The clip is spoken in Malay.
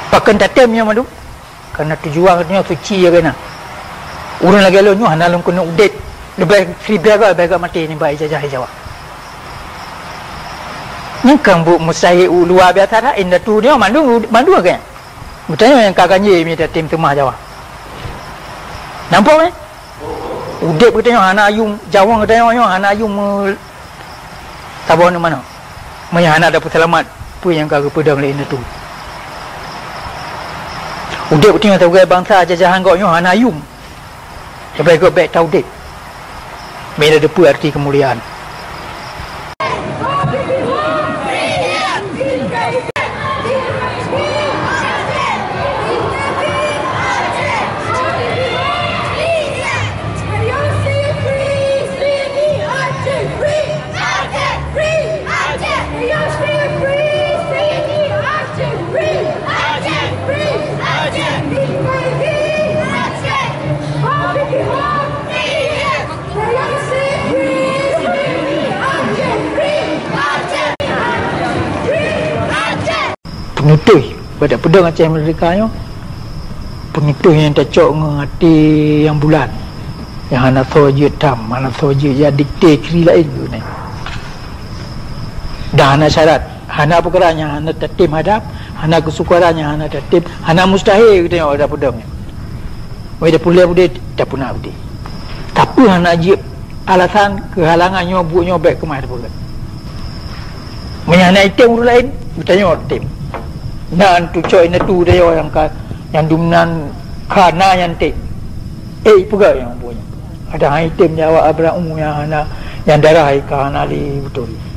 Pakan tatemnya madu. Karena tujuannya suci ya kena. Urang lagi lo nyu hana long kena udet. Lebih free berapa mati ni baik jajah Jawa. Ni kan bu musai luar biasa dah. Indah tu dia mandu kan. Bertanya yang kakaknya minta tim temah Jawa. Nampak ni? Udet bertanya hana ayung Jawa bertanya hana ayung Saboh ni mana? Maya hana dapat selamat. Apa yang kagak pedang lain tu. Udah bertanya tahu gaya bangsa jajahan kau nyoh anayum. Sampai kau baik tahu dek. Mana depu arti kemuliaan. Penyutuh pada pedang Atjèh Meurdéhka nyo. Penyutuh yang tercok ngati yang bulan. Yang hana soje tam, hana soje ya dikte kiri lain tu ni. Dah hana syarat, hana perkaranya, hana tertim hadap, hana kesukarannya, hana tertim, hana mustahil kita tengok ada pedang ni. Wei dah pulih tak pernah budi. Tapi hana ajib alasan kehalangannya buatnya baik kemah pula. Menyana item orang lain, bertanya tim. Nan tu coy na tu dia yang dumnan kana yang tik. Pega yang punya. Ada item Jawa abra umum yang hana yang darah kana li betul.